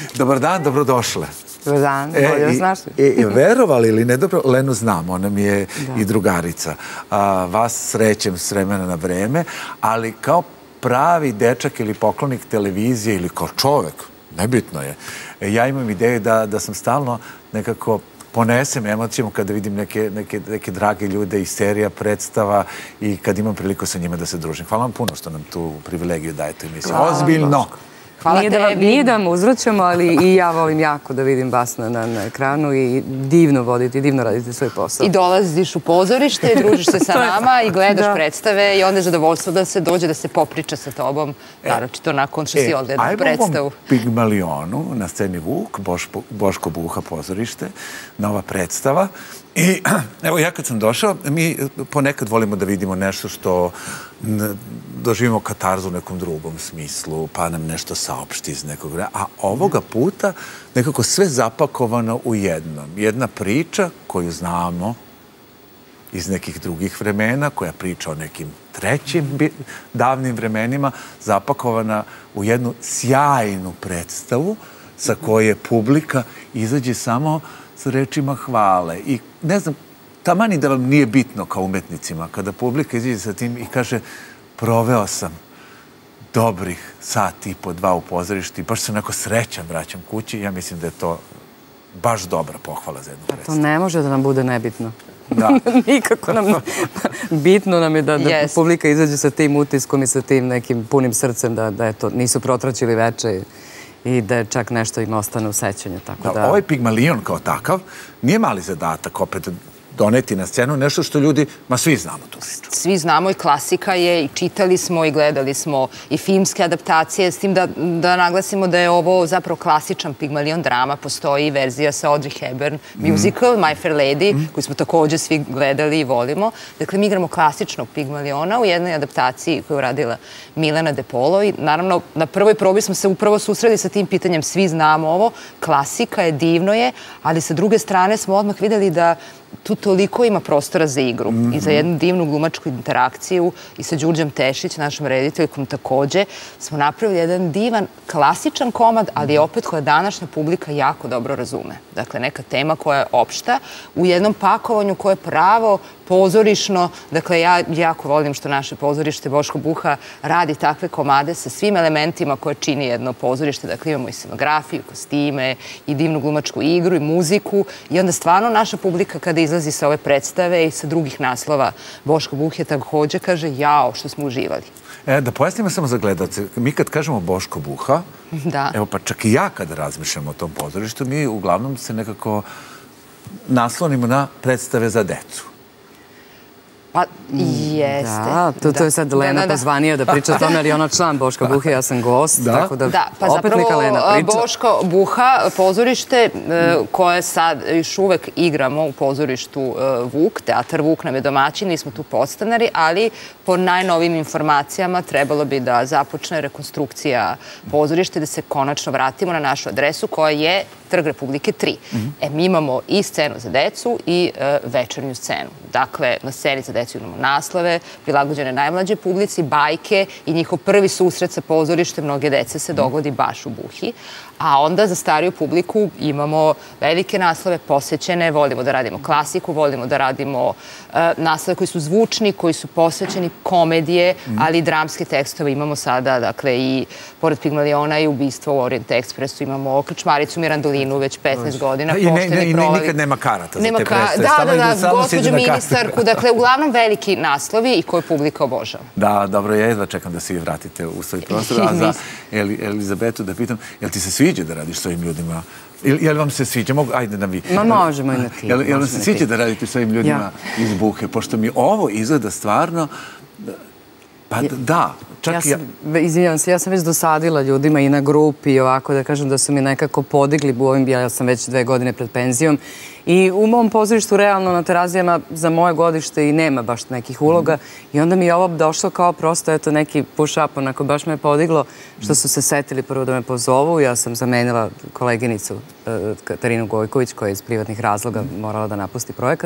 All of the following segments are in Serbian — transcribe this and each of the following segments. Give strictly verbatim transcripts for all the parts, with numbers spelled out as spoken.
Dobar dan, dobrodošle. Dobar dan, bolje vas našli. Verovali ili ne, dobro, Lenu znam, ona mi je i drugarica. Vas srećem s vremena na vreme, ali kao pravi dečak ili poklonik televizije ili kao čovek, nebitno je, ja imam ideju da sam stalno nekako ponesem emocijom kada vidim neke drage ljude iz serija, predstava i kad imam priliku sa njima da se družim. Hvala vam puno što nam tu privilegiju dajete emisiju. Ozbiljno! Nije da vam uzvraćamo, ali i ja volim jako da vidim vas na ekranu i divno vodite, divno radite svoj posao. I dolaziš u pozorište, družiš se sa nama i gledaš predstave i onda je zadovoljstvo da se dođe da se popriča sa tobom, naročito nakon što si odgledao predstavu. Ajmo ovom Pigmalionu na sceni Vuk, Boško Buha pozorište, nova predstava. I evo, ja kad sam došao, mi ponekad volimo da vidimo nešto što doživimo katarzu u nekom drugom smislu, pa nam nešto saopšti iz nekog vremena. A ovoga puta nekako sve zapakovano u jednom. Jedna priča koju znamo iz nekih drugih vremena, koja priča o nekim trećim davnim vremenima, zapakovana u jednu sjajnu predstavu sa koje publika izađe samo sa rečima hvale. I ne znam, taman i da vam nije bitno kao umetnicima, kada publika izađe sa tim i kaže proveo sam dobrih sat i po dva u pozorišti, baš se onako srećan vraćam kući, ja mislim da je to baš dobra pohvala za jednu predstavu. To ne može da nam bude nebitno. Nikako nam bitno nam je da publika izađe sa tim utiskom i sa tim nekim punim srcem da nisu protraćili veče i da je čak nešto im ostane u sećanju. Ovaj Pigmalion kao takav nije mali zadatak opet doneti na scenu nešto što ljudi, ma svi znamo tu priču. Svi znamo i klasika je i čitali smo i gledali smo i filmske adaptacije, s tim da naglasimo da je ovo zapravo klasičan Pigmalion drama, postoji verzija sa Audrey Hepburn musical, My Fair Lady, koju smo također svi gledali i volimo. Dakle, mi igramo klasičnog Pigmaliona u jednoj adaptaciji koju je uradila Milena De Polo i naravno na prvoj probi smo se upravo susreli sa tim pitanjem, svi znamo ovo, klasika je, divno je, ali sa druge strane smo odmah videli da tu toliko ima prostora za igru i za jednu divnu glumačku interakciju i sa Đurđem Tešić, našom rediteljkom takođe, smo napravili jedan divan, klasičan komad, ali opet koja današnja publika jako dobro razume. Dakle, neka tema koja je opšta u jednom pakovanju koje je pravo pozorišno. Dakle, ja jako volim što naše pozorište Boško Buha radi takve komade sa svim elementima koje čini jedno pozorište. Dakle, imamo i scenografiju, kostime, i divnu glumačku igru, i muziku. I onda stvarno naša publika kada izlazi sa ove predstave i sa drugih naslova Boško Buhe također kaže jao što smo uživali. Da pojasnimo samo za gledalce. Mi kad kažemo Boško Buha, evo pa čak i ja kada razmišljam o tom pozorištu, mi uglavnom se nekako naslonimo na predstave za decu. Pa, jeste. Da, to je sad Lena pozvanija da priča o tome, jer je ona član Boška Buhe, ja sam gost, tako da opet neka Lena priča. Boško Buha, pozorište koje sad još uvek igramo u pozorištu Vuk, teatar Vuk nam je domaćin, nismo tu podstanari, ali po najnovim informacijama trebalo bi da započne rekonstrukcija pozorište, da se konačno vratimo na našu adresu koja je Trg Republike tri. E, mi imamo i scenu za decu i večernju scenu. Dakle, na sceni za decu imamo naslove, prilagođene najmlađe publici, bajke i njihov prvi susret sa pozorištem mnoge dece se dogodi baš u Buhi. A onda za stariju publiku imamo velike naslove posvećene, volimo da radimo klasiku, volimo da radimo naslove koji su zvučni, koji su posvećeni komedije, ali i dramske tekstove imamo sada, dakle i pored Pigmaliona i Ubistvo u Orient Expressu, imamo Krčmaricu Mirandolinu već petnaest godina. I nikad nema karata za te predstave. Da, da, da, gospođu ministarku, dakle uglavnom veliki naslovi i koje publika obožava. Da, dobro, ja jedva čekam da se vratite u svoj prostor, a za Elizabetu da pitam, jel ti se sviđa da radiš s ovim ljudima? Jel vam se sviđa? Ajde da vi... Ma možemo i na ti. Jel vam se sviđa da radite s ovim ljudima iz Buhe? Pošto mi ovo izgleda stvarno... Pa da, čak i ja... Izvinjavam se, ja sam već dosadila ljudima i na grupi i ovako da kažem da su mi nekako podigli u ovim, ja sam već dve godine pred penzijom I u mom pozorištu realno na Terazijama za moje godište i nema baš nekih uloga. I onda mi je ovo došlo kao prosto, eto, neki push-up, onako baš me je podiglo što su se setili prvo da me pozovu. Ja sam zamenila koleginicu Katarinu Gojković koja je iz privatnih razloga morala da napusti projekat.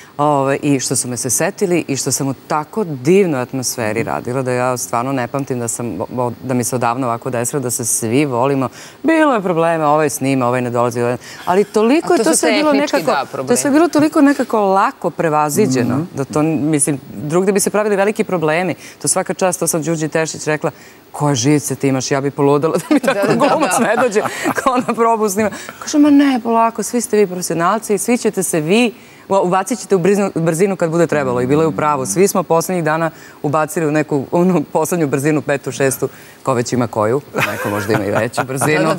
I što su me se setili i što sam u tako divnoj atmosferi radila da ja stvarno ne pamtim da mi se odavno ovako desilo, da se svi volimo. Bilo je problema, ovaj snima, ovaj ne dolazi, ali toliko je to sve bilo nekako, to je sve bilo toliko nekako lako prevaziđeno, da to, mislim, drugdje bi se pravili veliki problemi. To svaka čast, to sam Đurđi Tešić rekla, koje živce ti imaš, ja bi poludala da mi tako glumac ne dođe kao na probu snima. Kaže, ma ne, polako, svi ste vi profesionalci i svi ćete se vi ubacit ćete u brzinu kad bude trebalo i bilo je u pravu. Svi smo poslednjih dana ubacili u neku poslednju brzinu, petu, šestu, ko već ima koju. Neko možda ima i veću brzinu.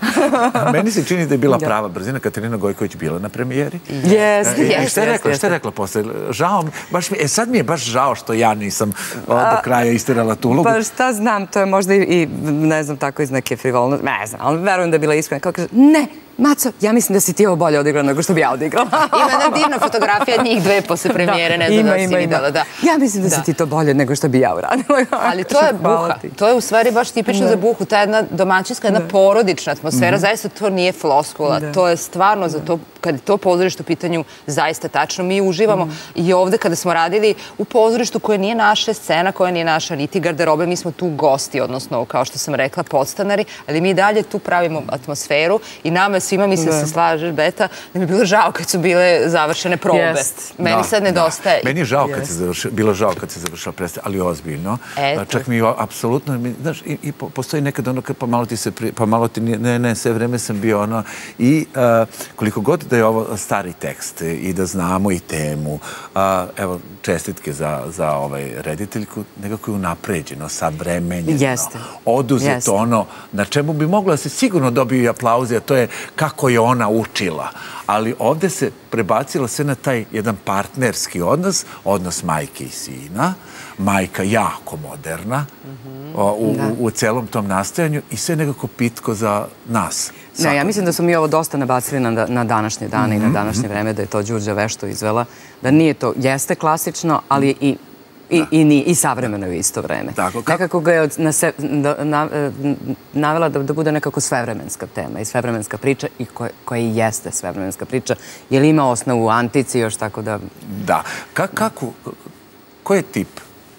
Meni se čini da je bila prava brzina. Katarina Gojković bila na premijeri. Jeste, jeste. Šta je rekla posle? Žao mi, e sad mi je baš žao što ja nisam do kraja istirala tu ulogu. Pa šta znam, to je možda i, ne znam, tako iz neke frivolnosti, ne znam, ali verujem da je bila iskrena. Kao kaže, ne, Maco, ja mislim da si ti ovo bolje odigrala nego što bi ja odigrala. Ima jedna divna fotografija njih dve posle premijere, ne znam da si videla. Ja mislim da si ti to bolje nego što bi ja uradila. Ali to je Buha. To je u stvari baš tipično za Buhu. Ta jedna domaćinska, jedna porodična atmosfera. Zaista to nije floskula. To je stvarno za to, kad je to pozorište u pitanju, zaista tačno. Mi uživamo i ovde kada smo radili u pozorištu koje nije naša scena, koja nije naša niti garderobe, mi smo tu gosti, odnosno, kao što sam rekla, podstanari, ali mi dalje tu pravimo atmosferu i nama svima, mislim da se slažeš, Beta, da mi je bilo žao kad su bile završene probe. Meni sad nedostaje. Meni je žao kad se završila, bilo žao kad se završila predstava, ali ozbiljno. Čak mi je apsolutno, znaš, i postoji nekad ono, pa malo ti se, pa malo ti, ne, ne, sve vreme sam bio ono, i koliko god da je ovo stari tekst i da znamo i temu, evo, čestitke za ovaj rediteljku, nekako je unapređeno, savremenjeno, oduzeto ono na čemu bi moglo da se sigurno dobiju i aplauzi, a to je kako je ona učila. Ali ovde se prebacilo sve na taj jedan partnerski odnos, odnos majke i sina, majka jako moderna u celom tom nastajanju i sve nekako pitko za nas. Ne, ja mislim da su mi ovo dosta nabacili na današnje dane i na današnje vreme, da je to Đurđa vešto izvela, da nije to, jeste klasično, ali i i savremeno u isto vreme. Nekako ga je navela da bude nekako svevremenska tema i svevremenska priča i koja i jeste svevremenska priča, jer ima osnovu u antici još, tako da... Da. Kako, ko je tip,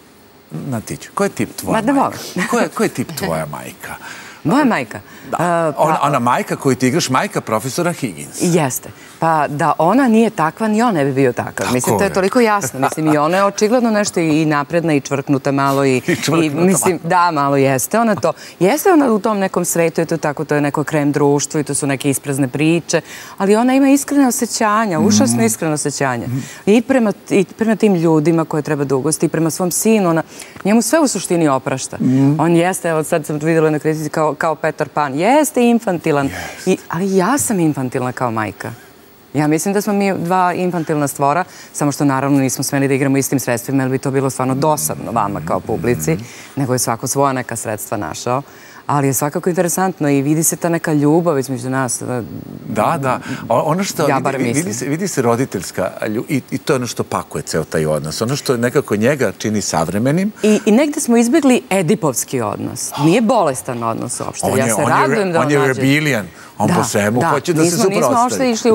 Natić, ko je tip tvoja majka? Ko je tip tvoja majka? Moja majka? Ona majka koju ti igraš, majka profesora Higginsa. Jeste. Pa da ona nije takva, ni on ne bi bio takav. Mislim, to je toliko jasno. Mislim, i ona je očigledno nešto i napredna i čvrknuta malo. I mislim, da, malo jeste ona to. Jeste ona u tom nekom svetu, je to tako, to je neko krem društvo i to su neke isprazne priče, ali ona ima iskrene osjećanja, užasno iskrene osjećanja. I prema tim ljudima koje treba da ugosti, i prema svom sinu, ona njemu sve u suštini oprašta. On jeste, evo sad sam vidjela na kritici kao Petar Pan, jeste infantilan, ali ja sam infantilna kao majka. Ja mislim da smo mi dva infantilna stvora, samo što naravno nismo smeli da igramo istim sredstvima, jer bi to bilo stvarno dosadno vama kao publici, nego je svako svoja neka sredstva našao. Ali je svakako interesantno i vidi se ta neka ljubav između nas. Da, da. Ono što vidi se roditeljska i to je ono što pakuje ceo taj odnos. Ono što nekako njega čini savremenim. I negde smo izbjegli edipovski odnos. Nije bolestan odnos uopšte. Ja se radujem da on nađe. On je rebilijan. On po svemu hoće da se suprostavi. Nismo uopšte išli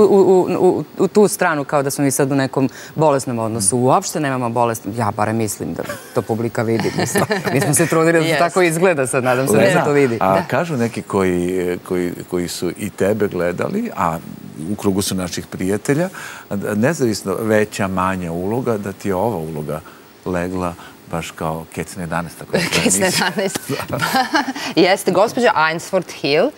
u tu stranu kao da smo mi sad u nekom bolesnom odnosu. Uopšte nemamo bolestan. Ja bare mislim da to publika vidi. Mi smo se trudili da to tako izgleda sad. Nadam se da se to vidi. A kažu neki koji su i tebe gledali, a u krugu su naših prijatelja, nezavisno veća, manja uloga, da ti je ova uloga legla baš kao Kecne jedanaest. Kecne jedanaest. Jeste, gospođa Ainsworth Hill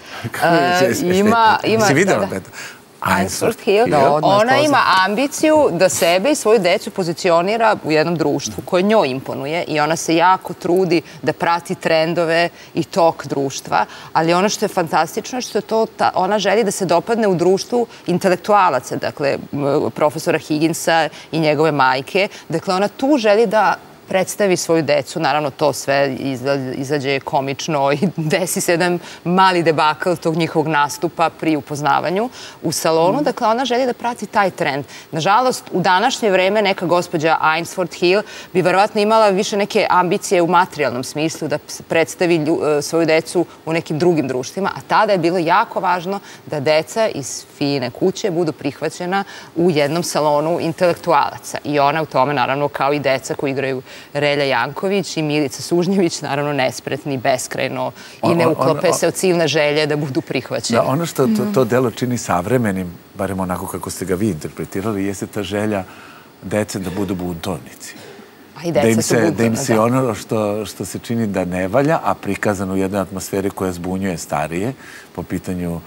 ima... Si videla da je to? Ainsworth Hill. Ona ima ambiciju da sebe i svoju decu pozicionira u jednom društvu koje njoj imponuje i ona se jako trudi da prati trendove i tok društva, ali ono što je fantastično je što je to, ona želi da se dopadne u društvu intelektualaca, dakle, profesora Higginsa i njegove majke. Dakle, ona tu želi da predstavi svoju decu. Naravno, to sve izađe komično i desi se jedan mali debakl tog njihovog nastupa pri upoznavanju u salonu. Dakle, ona želi da prati taj trend. Nažalost, u današnje vreme neka gospođa Ainsworth Hill bi verovatno imala više neke ambicije u materijalnom smislu da predstavi svoju decu u nekim drugim društvima, a tada je bilo jako važno da deca iz fine kuće budu prihvaćena u jednom salonu intelektualaca. I ona u tome, naravno, kao i deca koji igraju Relja Janković i Milica Sužnjević, naravno nespretni, beskrajno i ne uklope se od silne želje da budu prihvaćeni. Da, ono što to delo čini savremenim, barem onako kako ste ga vi interpretirali, jeste ta želja dece da budu buntovnici. Da im se ono što se čini da ne valja, a prikazano u jednoj atmosferi koja zbunjuje starije po pitanju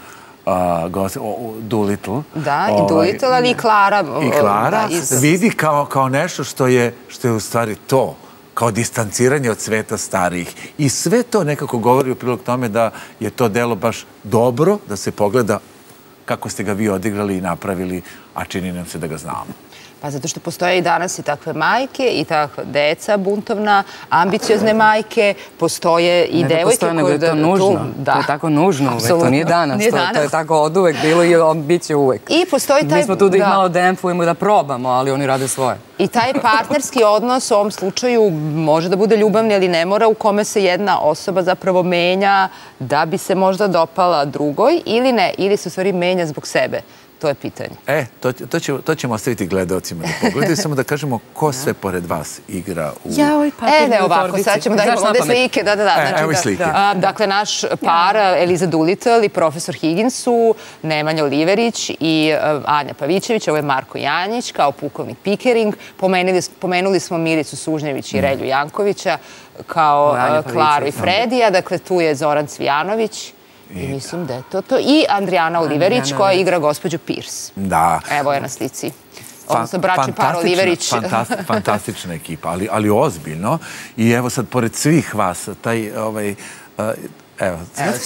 Doolittle. Da, i Doolittle, ali i Klara. I Klara vidi kao nešto što je u stvari to, kao distanciranje od sveta starijih. I sve to nekako govori u prilog tome da je to delo baš dobro da se pogleda kako ste ga vi odigrali i napravili, a čini nam se da ga znamo. Pa zato što postoje i danas i takve majke i takva deca buntovna, ambiciozne majke, postoje i devojke koje... Ne da postoje, nego je to nužno. To je tako nužno uvek, to nije danas. To je tako od uvek bilo i bit će uvek. I postoji taj... Mi smo tu da ih malo demfujemo da probamo, ali oni rade svoje. I taj partnerski odnos u ovom slučaju može da bude ljubavni, ali ne mora, u kome se jedna osoba zapravo menja da bi se možda dopala drugoj ili ne, ili se u stvari menja zbog sebe. To je pitanje. E, to ćemo ostaviti gledalcima da pogledaju, samo da kažemo ko sve pored vas igra u... E, ne, ovako, sad ćemo da imamo ovde slike. Da, da, da. Evo i slike. Dakle, naš par, Eliza Doolittle i profesor Higgins su Nemanja Oliverić i Anja Pavićević, ovo je Marko Janjić, kao pukovnik Pickering. Pomenuli smo Milicu Sužnjević i Relju Jankovića, kao Klaru i Fredija. Dakle, tu je Zoran Cvijanović. I mislim da je to to. I Andrijana Oliverić koja igra gospođu Pierce. Da. Evo je na slici. Odnosno, bračni par Oliverić. Fantastična ekipa, ali ozbiljno. I evo sad, pored svih vas, taj... Evo,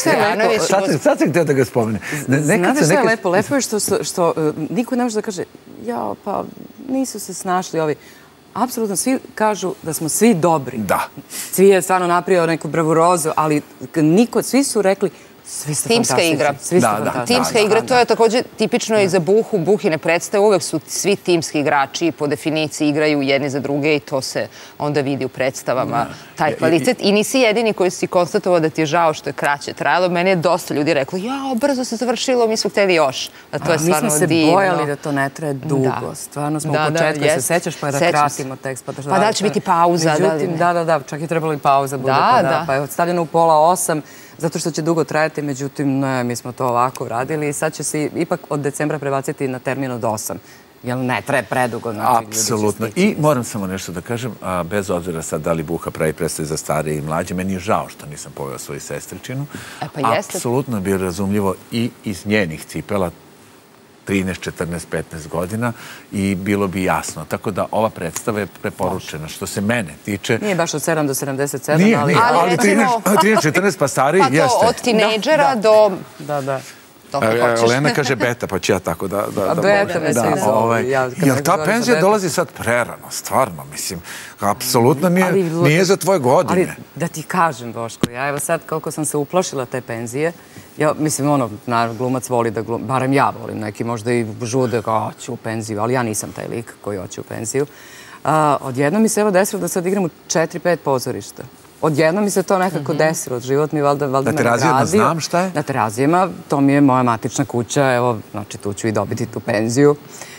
sad sam htio da ga spomene. Znate što je lepo? Lepo je što niko ne može da kaže jao, pa nisu se snašli ovi. Apsolutno svi kažu da smo svi dobri. Da. Svi je stvarno napravio neku bravurozu, ali niko, svi su rekli timska igra. Timska igra, to je također tipično i za Buhu. Buhine predstave uvek su svi timski igrači, po definiciji igraju jedni za druge i to se onda vidi u predstavama, taj kvalitet. I nisi jedini koji si konstatovao da ti je žao što je kraće trajalo. Meni je dosta ljudi reklo, jao, brzo se završilo, mi smo hteli još. Mi smo se bojali da to ne traje dugo. Stvarno smo u početku, se sećaš, pa da kratimo tekst. Pa da će biti pauza. Da, da, da, čak je trebalo i pauza. Pa je stavljeno u pola osam, zato što će dugo trajati, međutim, mi smo to ovako radili i sad će se ipak od decembra prebaciti na termin od osam. Jer ne traje predugo. Apsolutno. I moram samo nešto da kažem, bez obzira sad da li Buha pravi predstave za starije i mlađe, meni je žao što nisam poveo svoju sestričinu. Apsolutno bi razumljivo i iz njenih cipela trinaest, četrnaest, petnaest godina i bilo bi jasno. Tako da ova predstava je preporučena. Što se mene tiče... Nije baš od sedam do sedamdeset sedam, ali... Nije, ali trinaest, četrnaest pa stariji jeste. Pa to od tinejdžera do... Da, da. Elena kaže beta, pa ću ja tako da... A beta me svi zovu. Jer ta penzija dolazi sad prerano, stvarno, mislim. Apsolutno nije za tvoje godine. Ali da ti kažem, Boško, ja evo sad koliko sam se uplašila te penzije, ja mislim, ono, naravno, glumac voli da glum... Barem ja volim, neki možda i žude kao, hoću u penziju, ali ja nisam taj lik koji hoće u penziju. Odjedno mi se evo desilo da sad igram u četiri pet pozorišta. Odjedno mi se to nekako desilo. Život mi valjda me nagradio. Na Terazijama znam šta je? Na Terazijama, to mi je moja matična kuća, evo, znači tu ću i dobiti tu penziju.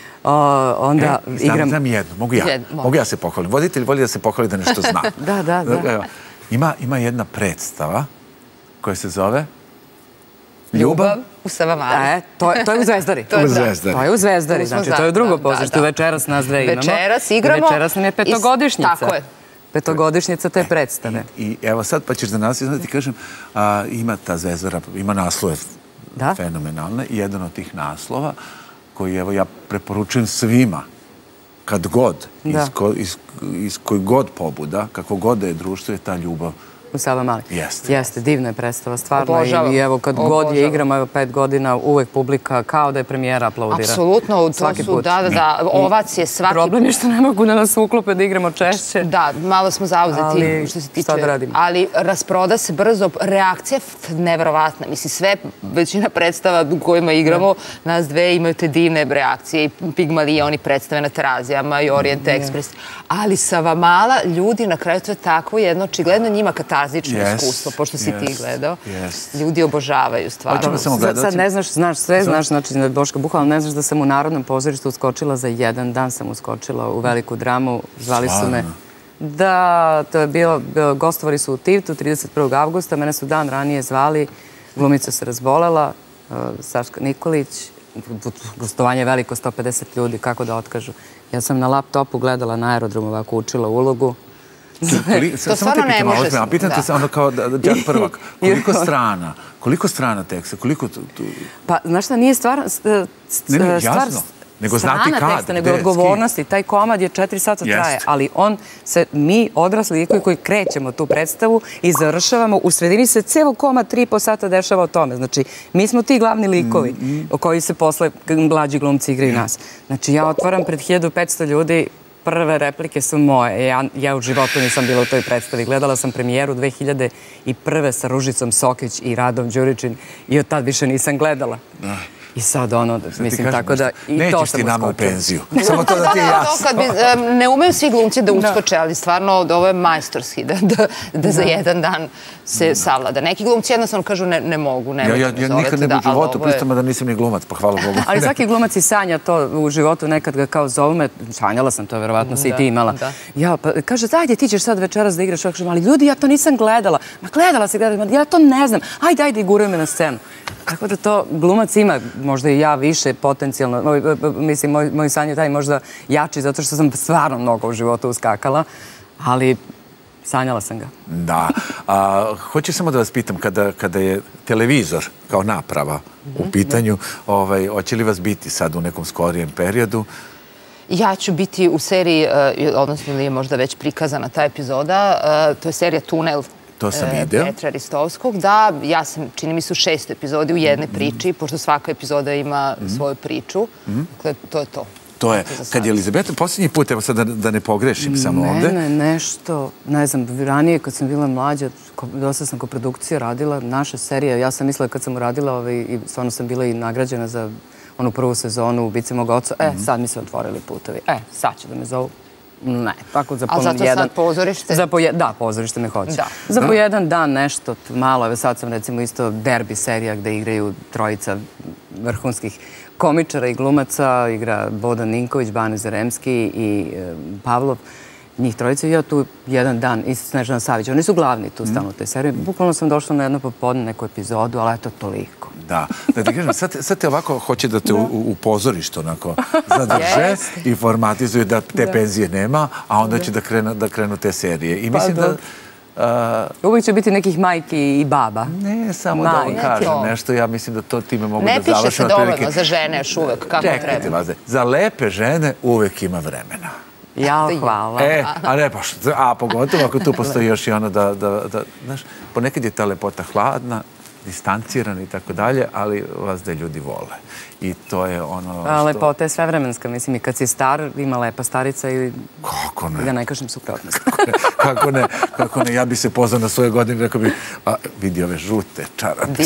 Onda igram... Znam jedno, mogu ja. Mogu ja se pohvalim. Voditelj voli da se pohvali da nešto zna. Da, da, da. Ima jedna predstava koja se zove... Ljubav u Savamali. To je u Zvezdari. To je u Zvezdari. To je u Zvezdari, znači to je u drugo pozorište. Večeras nas dve imamo. Večeras igramo. Večeras nam je petogodišnjica. Tako je. Petogodišnjica te predstave. I evo sad, pa ćeš za nas iznati, kažem, ima ta Zvezdara, ima naslove fenomenalne i jedan od tih naslova koji, evo, ja preporučujem svima, kad god, iz kojeg god pobuda, kako god da je društvo, je ta ljubav U Savamali. Jeste. Jeste, divna je predstava, stvarno. I evo, kad god je igramo, evo pet godina, uvek publika kao da je premijera aplaudira. Apsolutno, to su, da, da, da, ovacije svaki... Problem je što ne mogu da nas uklope da igramo češće. Da, malo smo zauzeti što se tiče... šta da radimo? Ali rasproda se brzo, reakcija je neverovatna. Mislim, sve, većina predstava u kojima igramo, nas dve imaju te divne reakcije. I Pigmalioni predstave na Terazijama i Orient Express. Ali Savamala, ljudi na kraju to je tako jedno, očigledno njima katarzično iskustvo, pošto si ti gledao. Ljudi obožavaju stvarno. Sad ne znaš, znaš sve, znaš znači da je Boška Buha, ali ne znaš da sam u Narodnom pozorištu uskočila za jedan dan, sam uskočila u veliku dramu, zvali su me. Da, to je bilo, gostovali su u Tivtu trideset prvog avgusta, mene su dan ranije zvali, glumica se razbolela, Saška Nikolić, gostovanje je veliko, sto pedeset ljudi, kako da otkažu. Ja sam na laptopu gledala na aerodromu, ovako učila ulogu. To stvarno ne može. A pitam te se ono kao Đak Prvak, koliko strana, koliko strana teksta, koliko... Pa, znaš šta, nije stvar... Ne, ne, jasno. Nego znati kad. Strana teksta, nego odgovornosti. Taj komad je četiri sata traje, ali on se, mi odrasli likovi koji krećemo tu predstavu i završavamo, u sredini se ceo komad tri i po sata dešava o tome. Znači, mi smo ti glavni likovi o koji se posle mlađi glumci igraju nas. Znači, ja otvaram pred hiljadu petsto ljudi, prve replike su moje. Ja u životu nisam bila u toj predstavi. Gledala sam premijeru dve hiljade prve sa Ružicom Sokić i Radom Đuričin i od tad više nisam gledala. I sad ono, mislim, tako da... Nećeš ti nama u penziju. Samo to da ti je jasno. Ne umeju svi glumci da uskoče, ali stvarno ovo je majstorski da za jedan dan se savlada. Neki glumci jednostavno kažu ne mogu, ne mogu. Ja nikad ne bi u životu pristama da nisam ni glumac, pa hvala Bogu. Ali svaki glumac i sanja to u životu, nekad ga kao zovu me, sanjala sam to, verovatno si i ti imala. Ja, pa kaže, ajde, ti ćeš sad večeras da igraš, ali ljudi, ja to nisam gledala. Ma gledala se, gledala, ja to ne znam. Ajde, ajde, i guraju me na scenu. Tako da to glumac ima, možda i ja više potencijalno, mislim, moj san je taj možda jači, zato što sam stvarno mnogo u životu uskakala, ali sanjala sam ga. Da. Hoću samo da vas pitam, kada je televizor kao naprava u pitanju, hoće li vas biti sad u nekom skorijem periodu? Ja ću biti u seriji, odnosno ili je možda već prikazana ta epizoda, to je serija Tunel. To sam video. Petra Ristovskog. Da, ja sam, čini mi se, u šest epizodi u jednoj priči, pošto svaka epizoda ima svoju priču. Dakle, to je to. To je. Kad je Elizabeta, posljednji put, evo sad da ne pogrešim samo ovde. Mene nešto, ne znam, ranije kad sam bila mlađa, dosta sam kod produkcije radila, naša serija, ja sam mislila kad sam uradila i stvarno sam bila i nagrađena za onu prvu sezonu Ubice mog oca, e, sad mi se otvorili putovi, e, sad će da me zovu. Ne, tako za po jedan... A zato sad pozorište? Da, pozorište me hoće. Za po jedan dan nešto malo, evo sad sam recimo isto derbi serija gde igraju trojica vrhunskih komičara i glumaca, igra Bodan Ninković, Bane Zaremski i Pavlov. Njih trojica i ja tu jedan dan, i Snežana Savić. Oni su glavni tu stalno u toj seriji. Bukvalno sam došla na jedno popodne, neku epizodu, ali eto toliko. Da, da ti kažem, sad te ovako hoće da te u pozorištu onako zadrže i formatizuju da te penzije nema, a onda će da krenu te serije. I mislim da... Uvijek će biti nekih majki i baba. Ne, samo da vam kažem nešto, ja mislim da to time mogu da završim. Ne piše se dovoljno za žene još uvek, kako treba. Čekajte vas, za lepe žene uvek ima vremena. Ja, hvala. E, a ne, a pogotovo ako tu postoji još i ono da, znaš, ponekad je ta lepota hladna, distancirana i tako dalje, ali vas da ljudi vole. I to je ono što... Lepota je svevremenska, mislim, i kad si star, ima lepa starica i... Kako ne? Da ne kažem suprotnost. Kako ne? Kako ne? Ja bi se pozvao na svoje godine i rekao bi, vidi ove žute čarape.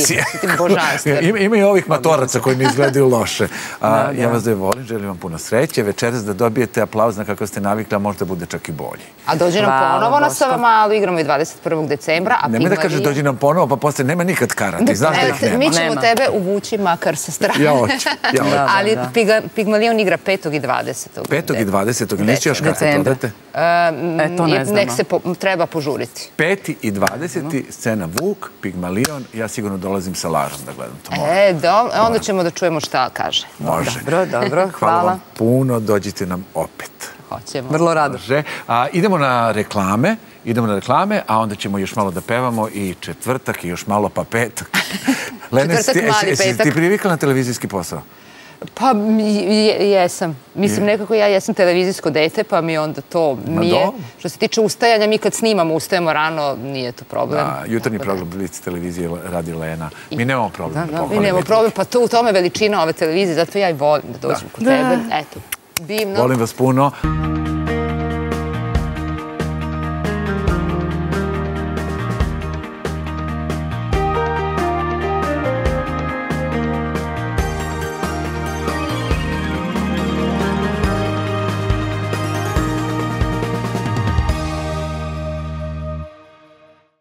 Ima i ovih matoraca koji mi izgledaju loše. Ja vas da je volim, želim vam puno sreće. Večeras da dobijete aplauz na kako ste navikli, a možda bude čak i bolji. A dođi nam ponovo na Savamalu, igramo i dvadeset prvog decembra. Nemoj da kažeš dođi nam ponovo, pa posle nema nikad karata. Znaš da ih nema. Mi ćemo tebe uvući makar sa strane. Ja hoću. Ali Pigmalion igra petog i dvadesetog petog i dvadesetog Neće još kada to odate? E, to ne znamo. Nek se treba požuriti. peti i dvadeseti scena Vuk, Pigmalion. Ja sigurno dolazim sa Lažom da gledam to. E, dobro. Onda ćemo da čujemo šta kaže. Može. Dobro, dobro. Hvala vam puno. Dođite nam opet. Hoćemo. Vrlo rado. Idemo na reklame. Idemo na reklame, a onda ćemo još malo da pevamo i četvrtak i još malo pa petak. Četvrtak, mali petak. Jesi ti privikla na televizijski posao? Pa jesam. Mislim, nekako ja jesam televizijsko dete, pa mi onda to nije. Što se tiče ustajanja, mi kad snimamo, ustajemo rano, nije to problem. Da, jutarnji program Blic televizije radi Lena. Mi nemamo problem. Mi nemamo problem, pa u tome veličina ove televizije, zato ja i volim da dođem kod tebe. Eto, divno. Volim vas puno.